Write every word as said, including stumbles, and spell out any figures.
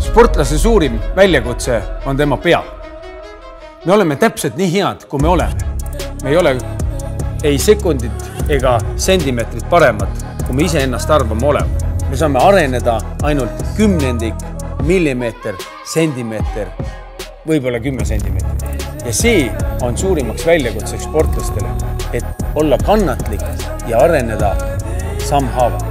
Sportlase suurim väljakutse on tema pea. Me oleme täpselt nii head, kui me oleme. Me ei ole ei sekundit ega sentimeetrit paremad, kui me ise ennast arvame olema. Me saame areneda ainult kümnendik, millimeeter, sentimeeter, võib-olla kümme sentimeetrit. Ja see on suurimaks väljakutseks sportlastele, et olla kannatlik ja areneda sammhaava.